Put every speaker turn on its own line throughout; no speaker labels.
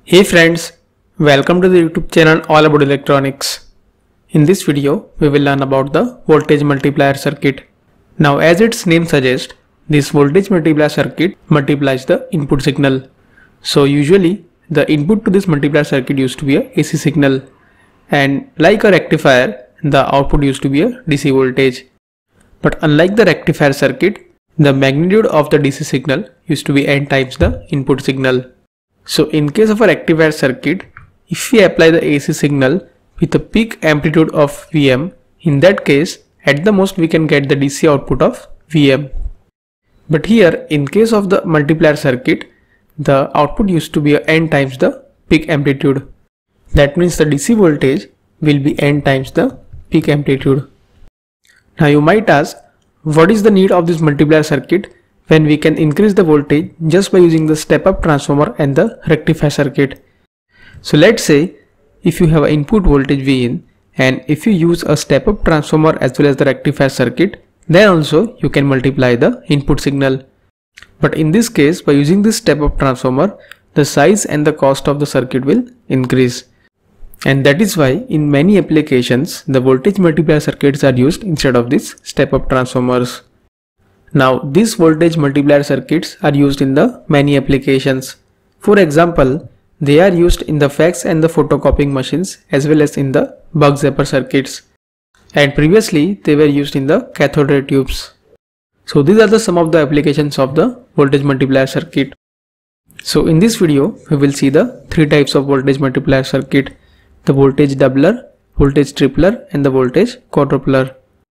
Hey friends, welcome to the YouTube channel All About Electronics. In this video, we will learn about the voltage multiplier circuit. Now as its name suggests, this voltage multiplier circuit multiplies the input signal. So usually, the input to this multiplier circuit used to be a AC signal, and like a rectifier, the output used to be a DC voltage. But unlike the rectifier circuit, the magnitude of the DC signal used to be n times the input signal. So in case of a rectifier circuit, if we apply the AC signal with a peak amplitude of Vm, in that case, at the most we can get the DC output of Vm. But here, in case of the multiplier circuit, the output used to be n times the peak amplitude. That means the DC voltage will be n times the peak amplitude. Now you might ask, what is the need of this multiplier circuit when we can increase the voltage just by using the step-up transformer and the rectifier circuit? So let's say if you have an input voltage Vin, and if you use a step-up transformer as well as the rectifier circuit, then also you can multiply the input signal. But in this case, by using this step-up transformer, the size and the cost of the circuit will increase. And that is why in many applications, the voltage multiplier circuits are used instead of these step-up transformers. Now, these voltage multiplier circuits are used in the many applications. For example, they are used in the fax and the photocopying machines as well as in the bug zapper circuits. And previously, they were used in the cathode ray tubes. So these are some of the applications of the voltage multiplier circuit. So in this video, we will see the three types of voltage multiplier circuit: the voltage doubler, voltage tripler, and the voltage quadrupler.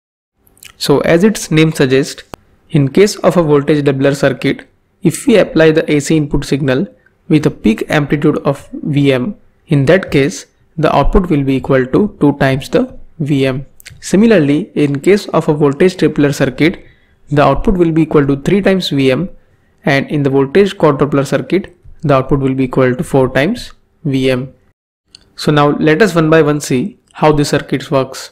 So as its name suggests, in case of a voltage doubler circuit, if we apply the AC input signal with a peak amplitude of Vm, in that case, the output will be equal to 2 times the Vm. Similarly, in case of a voltage tripler circuit, the output will be equal to 3 times Vm, and in the voltage quadrupler circuit, the output will be equal to 4 times Vm. So now let us one by one see how this circuit works.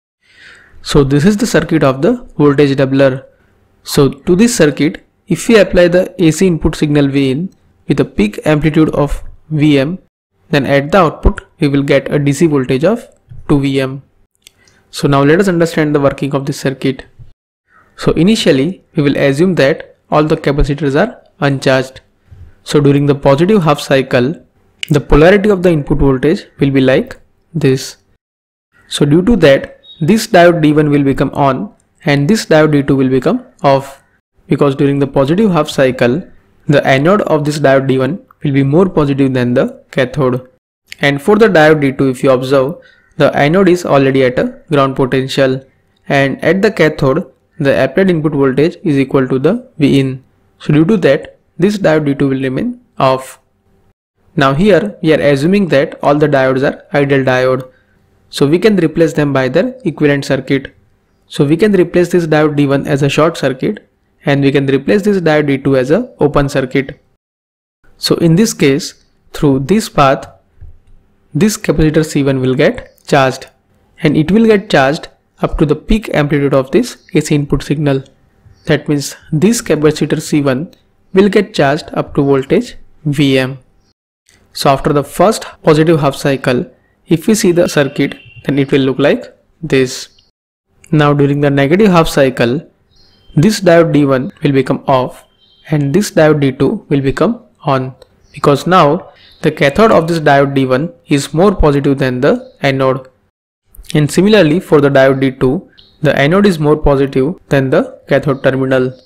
So this is the circuit of the voltage doubler. So to this circuit, if we apply the AC input signal Vin with a peak amplitude of Vm, then at the output we will get a DC voltage of 2 Vm. So now let us understand the working of this circuit. So initially we will assume that all the capacitors are uncharged. So during the positive half cycle, the polarity of the input voltage will be like this. So due to that, this diode D1 will become on and this diode D2 will become off, because during the positive half cycle, the anode of this diode D1 will be more positive than the cathode. And for the diode D2, if you observe, the anode is already at a ground potential, and at the cathode, the applied input voltage is equal to the Vin. So due to that, this diode D2 will remain off. Now here we are assuming that all the diodes are ideal diode. So we can replace them by their equivalent circuit. So we can replace this diode D1 as a short circuit, and we can replace this diode D2 as a open circuit. So in this case, through this path, this capacitor C1 will get charged, and it will get charged up to the peak amplitude of this AC input signal. That means this capacitor C1 will get charged up to voltage Vm. So after the first positive half cycle, if we see the circuit, then it will look like this. Now during the negative half cycle, this diode D1 will become off and this diode D2 will become on, because now the cathode of this diode D1 is more positive than the anode. And similarly for the diode D2, the anode is more positive than the cathode terminal.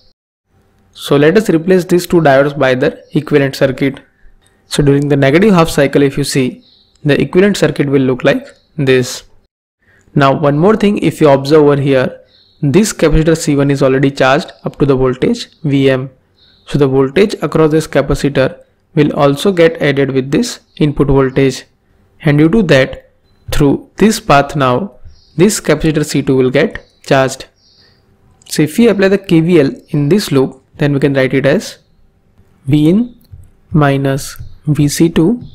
So let us replace these two diodes by their equivalent circuit. So during the negative half cycle, if you see, the equivalent circuit will look like this. Now one more thing, if you observe over here, this capacitor C1 is already charged up to the voltage Vm. So the voltage across this capacitor will also get added with this input voltage. And due to that, through this path now, this capacitor C2 will get charged. So if we apply the KVL in this loop, then we can write it as Vin minus Vc2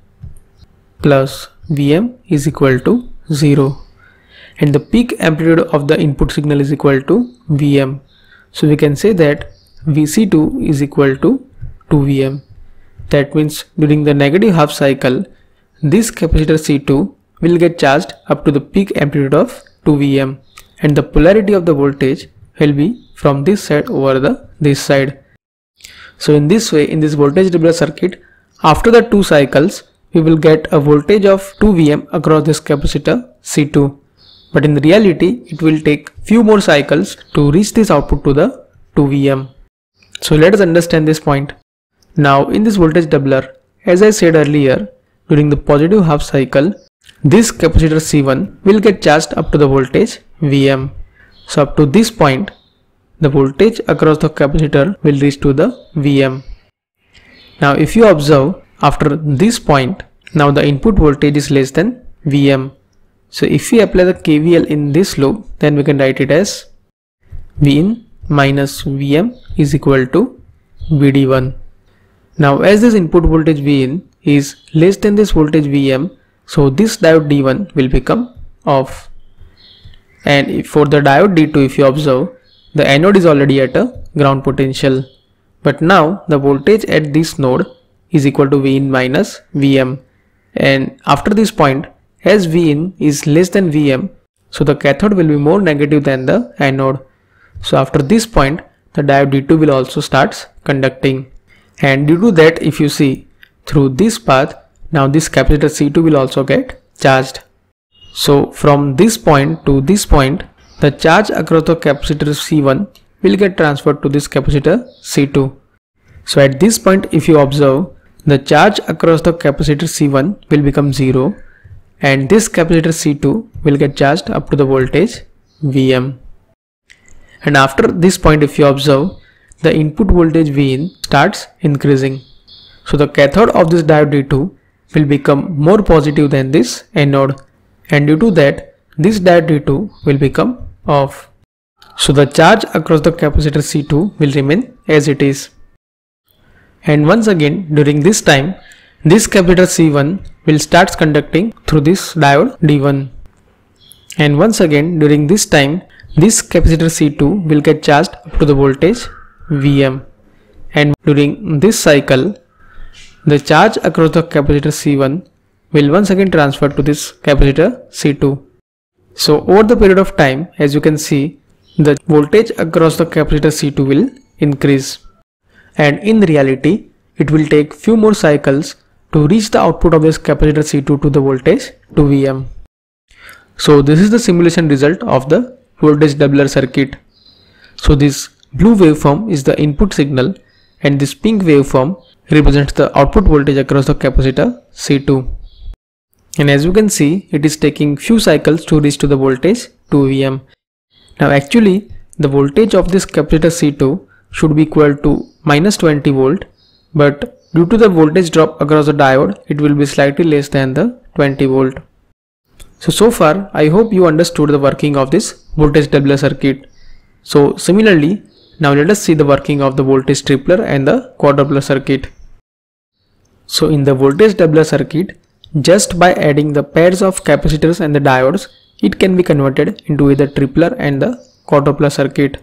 plus Vm is equal to 0. And the peak amplitude of the input signal is equal to Vm. So we can say that Vc2 is equal to 2 Vm. That means during the negative half cycle, this capacitor C2 will get charged up to the peak amplitude of 2 Vm, and the polarity of the voltage will be from this side over this side. So in this way, in this voltage doubler circuit, after the 2 cycles, we will get a voltage of 2 Vm across this capacitor C2. But in reality, it will take few more cycles to reach this output to the 2 Vm. So let us understand this point. Now in this voltage doubler, as I said earlier, during the positive half cycle, this capacitor C1 will get charged up to the voltage Vm. So up to this point, the voltage across the capacitor will reach to the Vm. Now if you observe, after this point, now the input voltage is less than Vm. So if we apply the KVL in this loop, then we can write it as Vin minus Vm is equal to Vd1. Now as this input voltage Vin is less than this voltage Vm, so this diode D1 will become off. And for the diode D2, if you observe, the anode is already at a ground potential. But now the voltage at this node is equal to Vin minus Vm. And after this point, as Vin is less than Vm, so the cathode will be more negative than the anode. So after this point, the diode D2 will also start conducting. And due to that, if you see through this path, now this capacitor C2 will also get charged. So from this point to this point, the charge across the capacitor C1 will get transferred to this capacitor C2. So at this point, if you observe, the charge across the capacitor C1 will become 0, and this capacitor C2 will get charged up to the voltage Vm. And after this point, if you observe, the input voltage Vin starts increasing. So the cathode of this diode D2 will become more positive than this anode, and due to that, this diode D2 will become off. So the charge across the capacitor C2 will remain as it is. And once again, during this time, this capacitor C1 will start conducting through this diode D1. And once again, during this time, this capacitor C2 will get charged up to the voltage Vm. And during this cycle, the charge across the capacitor C1 will once again transfer to this capacitor C2. So over the period of time, as you can see, the voltage across the capacitor C2 will increase. And in reality, it will take few more cycles to reach the output of this capacitor C2 to the voltage 2 Vm. So this is the simulation result of the voltage doubler circuit. So this blue waveform is the input signal, and this pink waveform represents the output voltage across the capacitor C2. And as you can see, it is taking few cycles to reach to the voltage 2 Vm. Now actually, the voltage of this capacitor C2 should be equal to minus 20 volt, but due to the voltage drop across the diode, it will be slightly less than the 20 volt. So far, I hope you understood the working of this voltage doubler circuit. So similarly, now let us see the working of the voltage tripler and the quadrupler circuit. So in the voltage doubler circuit, just by adding the pairs of capacitors and the diodes, it can be converted into either tripler and the quadrupler circuit.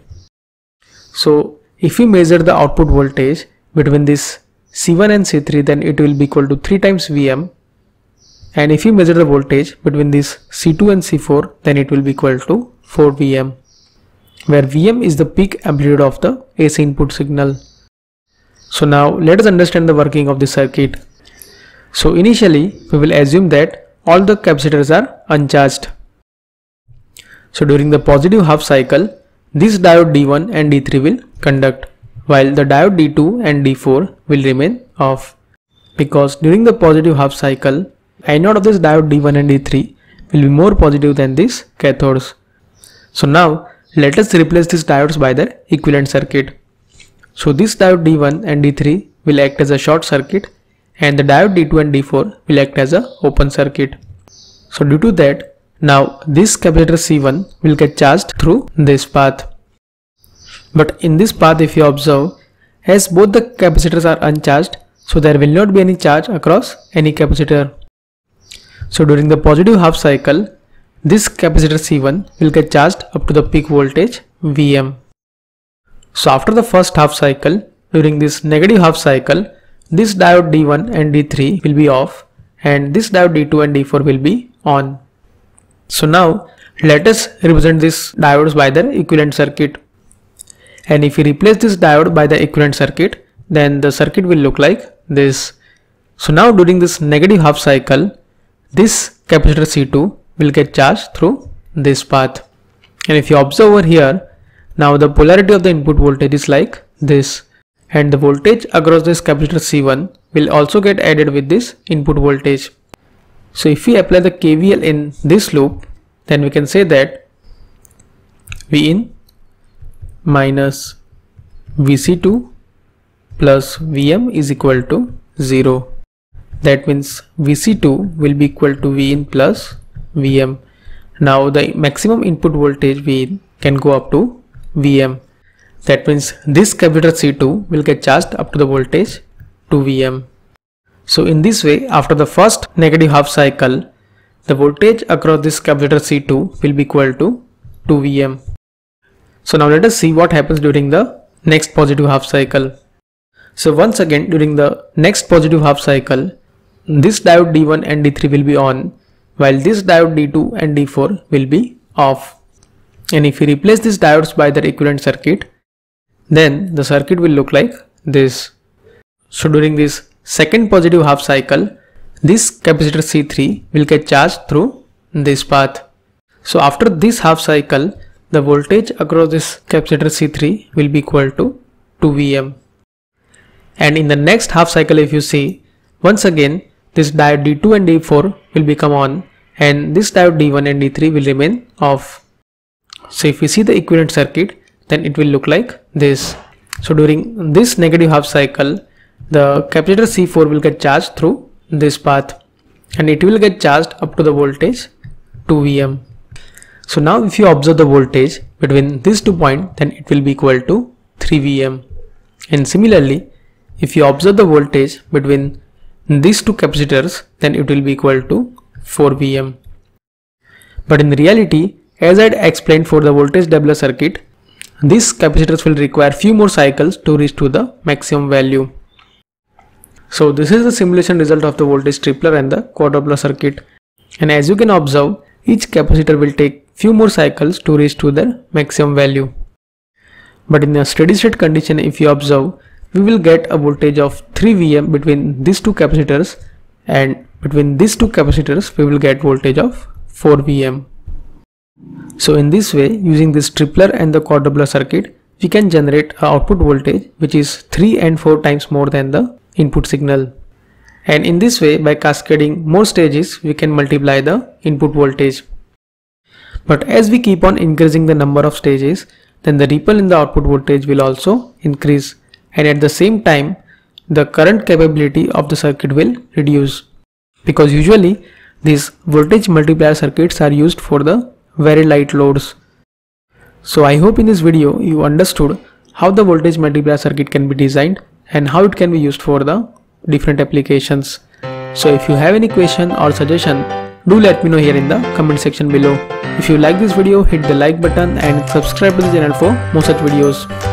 So if we measure the output voltage between this C1 and C3, then it will be equal to 3 times Vm. And if we measure the voltage between this C2 and C4, then it will be equal to 4 Vm, where Vm is the peak amplitude of the AC input signal. So now let us understand the working of this circuit. So initially, we will assume that all the capacitors are uncharged. So during the positive half cycle, this diode D1 and D3 will conduct, while the diode D2 and D4 will remain off, because during the positive half cycle, anode of this diode D1 and D3 will be more positive than these cathodes. So now let us replace these diodes by their equivalent circuit. So this diode D1 and D3 will act as a short circuit, and the diode D2 and D4 will act as a open circuit. So due to that, now this capacitor C1 will get charged through this path. But in this path, if you observe, as both the capacitors are uncharged, so there will not be any charge across any capacitor. So during the positive half cycle, this capacitor C1 will get charged up to the peak voltage Vm. So after the first half cycle, during this negative half cycle, this diode D1 and D3 will be off and this diode D2 and D4 will be on. So now let us represent these diodes by their equivalent circuit. And if we replace this diode by the equivalent circuit, then the circuit will look like this. So now during this negative half cycle, this capacitor C2 will get charged through this path. And if you observe over here, now the polarity of the input voltage is like this. And the voltage across this capacitor C1 will also get added with this input voltage. So if we apply the KVL in this loop, then we can say that Vin minus Vc2 plus Vm is equal to 0. That means Vc2 will be equal to Vin plus Vm. Now the maximum input voltage Vin can go up to Vm. That means this capacitor C2 will get charged up to the voltage to Vm. So in this way, after the first negative half cycle, the voltage across this capacitor C2 will be equal to 2Vm. So now let us see what happens during the next positive half cycle. So once again, during the next positive half cycle, this diode D1 and D3 will be on, while this diode D2 and D4 will be off. And if we replace these diodes by their equivalent circuit, then the circuit will look like this. So during this second positive half cycle, this capacitor C3 will get charged through this path. So after this half cycle, the voltage across this capacitor C3 will be equal to 2Vm. And in the next half cycle, if you see, once again this diode D2 and D4 will become on and this diode D1 and D3 will remain off. So if we see the equivalent circuit, then it will look like this. So during this negative half cycle, the capacitor C4 will get charged through this path and it will get charged up to the voltage 2Vm. So now if you observe the voltage between these 2 points, then it will be equal to 3Vm. And similarly, if you observe the voltage between these two capacitors, then it will be equal to 4Vm. But in reality, as I had explained for the voltage doubler circuit, these capacitors will require few more cycles to reach to the maximum value. So this is the simulation result of the voltage tripler and the quadrupler circuit. And as you can observe, each capacitor will take few more cycles to reach to their maximum value. But in a steady state condition, if you observe, we will get a voltage of 3Vm between these two capacitors, and between these two capacitors we will get voltage of 4Vm. So in this way, using this tripler and the quadrupler circuit, we can generate an output voltage which is 3 and 4 times more than the input signal. And in this way, by cascading more stages, we can multiply the input voltage. But as we keep on increasing the number of stages, then the ripple in the output voltage will also increase, and at the same time the current capability of the circuit will reduce, because usually these voltage multiplier circuits are used for the very light loads. So I hope in this video you understood how the voltage multiplier circuit can be designed and how it can be used for the different applications. So if you have any question or suggestion, do let me know here in the comment section below. If you like this video, hit the like button and subscribe to the channel for more such videos.